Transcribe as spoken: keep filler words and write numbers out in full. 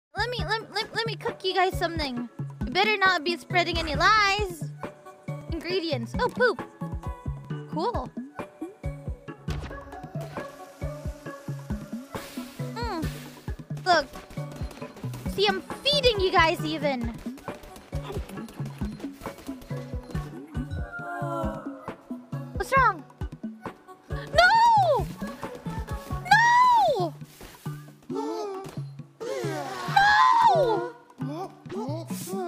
Let me let, let, let me cook you guys something. You better not be spreading any lies. Ingredients. Oh, poop. Cool. Mm. Look. See, I'm feeding you guys even. What's wrong? No! No! No!